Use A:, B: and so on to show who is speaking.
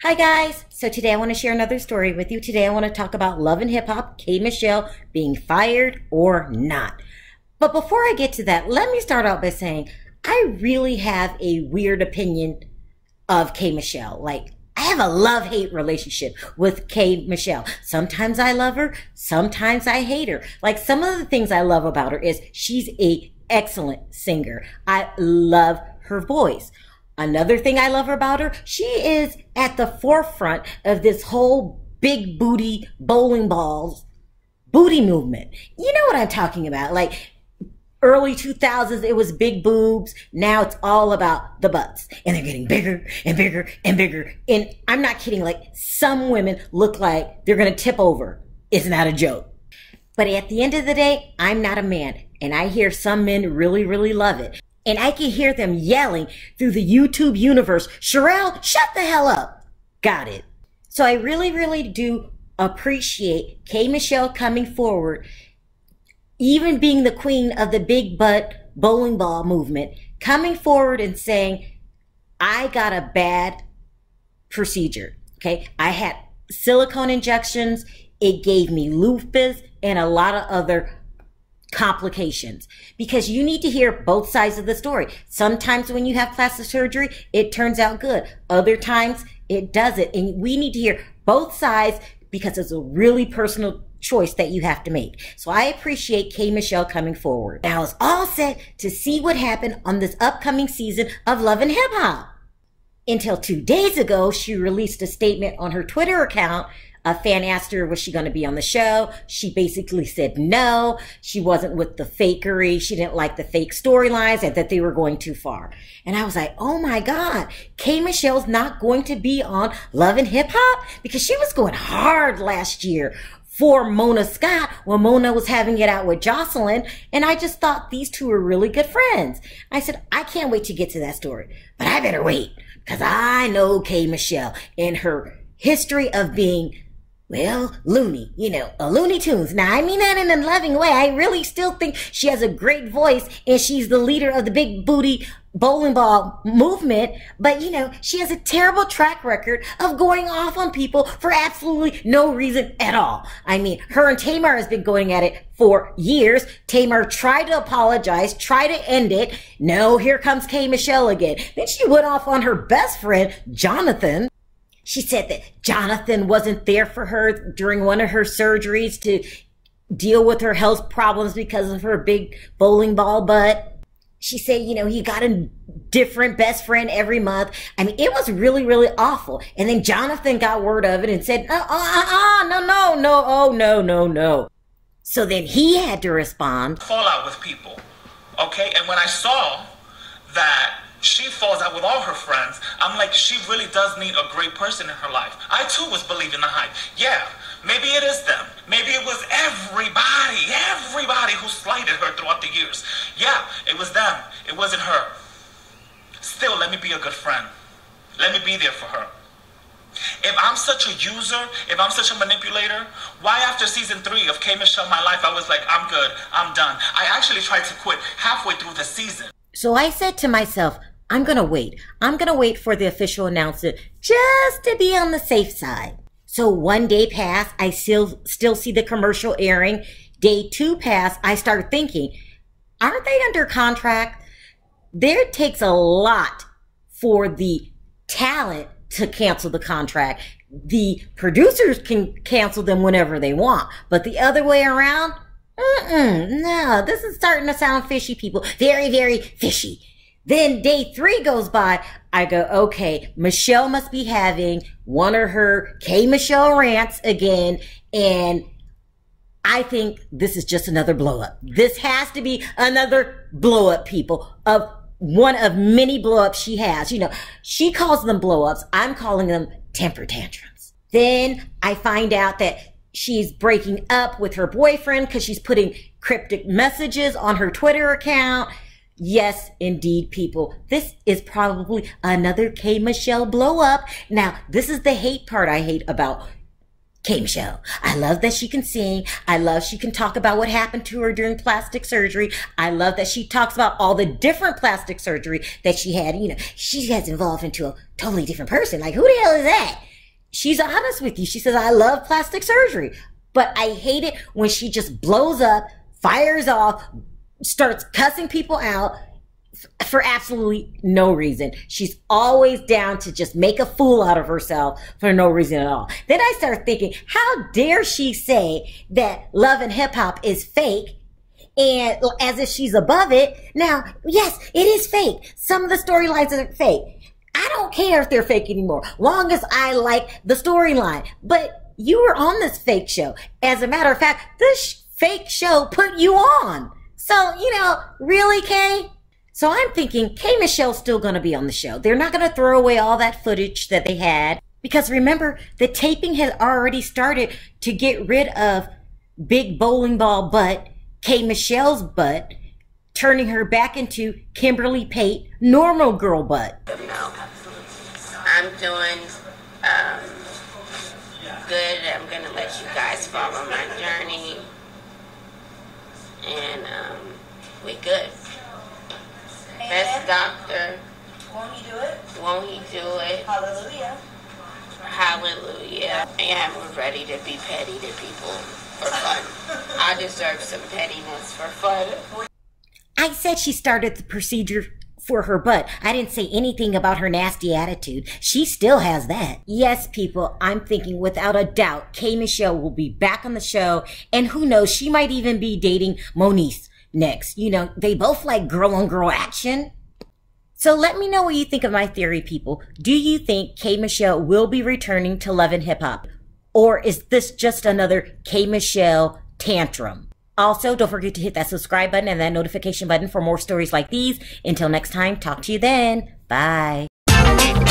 A: Hi guys, so today I want to share another story with you. Today I want to talk about Love and Hip Hop, K. Michelle being fired or not. But before I get to that, let me start out by saying I really have a weird opinion of K. Michelle. Like, I have a love-hate relationship with K. Michelle. Sometimes I love her, sometimes I hate her. Like, some of the things I love about her is she's an excellent singer. I love her voice. Another thing I love about her, she is at the forefront of this whole big booty bowling balls booty movement. You know what I'm talking about. Like, early 2000s, it was big boobs. Now it's all about the butts. And they're getting bigger and bigger and bigger. And I'm not kidding. Like, some women look like they're going to tip over. It's not a joke. But at the end of the day, I'm not a man. And I hear some men really, really love it. And I can hear them yelling through the YouTube universe, Sharrell, shut the hell up. Got it. So I really, really do appreciate K. Michelle coming forward, even being the queen of the big butt bowling ball movement, coming forward and saying, I got a bad procedure. Okay. I had silicone injections. It gave me lupus and a lot of other complications, because you need to hear both sides of the story. Sometimes when you have plastic surgery, it turns out good. Other times it doesn't. And we need to hear both sides because it's a really personal choice that you have to make. So I appreciate K. Michelle coming forward. Now it's all set to see what happened on this upcoming season of Love and Hip Hop. Until 2 days ago, she released a statement on her Twitter account. A fan asked her, was she going to be on the show? She basically said no. She wasn't with the fakery. She didn't like the fake storylines and that they were going too far. And I was like, oh my God, K. Michelle's not going to be on Love and Hip Hop? Because she was going hard last year for Mona Scott when Mona was having it out with Jocelyn. And I just thought these two were really good friends. I said, I can't wait to get to that story, but I better wait, because I know K. Michelle and her history of being, well, loony, a Looney Tunes. Now, I mean that in a loving way. I really still think she has a great voice and she's the leader of the big booty bowling ball movement. But, she has a terrible track record of going off on people for absolutely no reason at all. I mean, her and Tamar has been going at it for years. Tamar tried to apologize, tried to end it. No, here comes K. Michelle again. Then she went off on her best friend, Jonathan. She said that Jonathan wasn't there for her during one of her surgeries to deal with her health problems because of her big bowling ball butt. She said, he got a different best friend every month. I mean, it was really, really awful. And then Jonathan got word of it and said, no. So then he had to respond.
B: Fallout with people, okay? And when I saw that she falls out with all her friends, I'm like, she really does need a great person in her life. I too was believing the hype. Yeah, maybe it is them. Maybe it was everybody who slighted her throughout the years. Yeah, it was them. It wasn't her. Still, let me be a good friend. Let me be there for her. If I'm such a user, if I'm such a manipulator, why after season 3 of K. Michelle My Life, I was like, I'm good, I'm done. I actually tried to quit halfway through the season.
A: So I said to myself, I'm going to wait. I'm going to wait for the official announcement just to be on the safe side. So 1 day passed. I still see the commercial airing. Day 2 passed. I started thinking, aren't they under contract? There takes a lot for the talent to cancel the contract. The producers can cancel them whenever they want, but the other way around, no, this is starting to sound fishy, people. Very, very fishy. Then day 3 goes by. I go, okay, Michelle must be having one of her K. Michelle rants again. And I think this is just another blow up. This has to be another blow up, people, of one of many blow ups she has. She calls them blow ups. I'm calling them temper tantrums. Then I find out that she's breaking up with her boyfriend because she's putting cryptic messages on her Twitter account. Yes, indeed, people. This is probably another K. Michelle blow up. Now, this is the hate part I hate about K. Michelle. I love that she can sing. I love she can talk about what happened to her during plastic surgery. I love that she talks about all the different plastic surgery that she had. You know, she gets involved into a totally different person. Like, who the hell is that? she's honest with you. She says, I love plastic surgery, but I hate it when she just blows up, fires off, starts cussing people out for absolutely no reason. She's always down to just make a fool out of herself for no reason at all. Then I start thinking, how dare she say that Love and Hip Hop is fake, and as if she's above it. Now, yes, it is fake. Some of the storylines are fake. I don't care if they're fake anymore, long as I like the storyline. But you were on this fake show. As a matter of fact, this fake show put you on. So, really, Kay? So I'm thinking K. Michelle's still going to be on the show. They're not going to throw away all that footage that they had. Because remember, the taping had already started to get rid of big bowling ball butt, K. Michelle's butt, turning her back into Kimberly Pate, normal girl butt.
C: No, I'm doing good. I'm going to let you guys follow my journey. And we good. Best doctor.
D: Won't he do it?
C: Won't he do it?
D: Hallelujah.
C: Hallelujah. I am ready to be petty to people for fun. I deserve some pettiness for fun.
A: I said she started the procedure for her butt. I didn't say anything about her nasty attitude. She still has that. Yes, people, I'm thinking without a doubt, K. Michelle will be back on the show. And who knows, she might even be dating Moniece next. They both like girl-on-girl action. So let me know what you think of my theory, people. Do you think K. Michelle will be returning to Love and Hip Hop? Or is this just another K. Michelle tantrum? Also, don't forget to hit that subscribe button and that notification button for more stories like these. Until next time, talk to you then. Bye.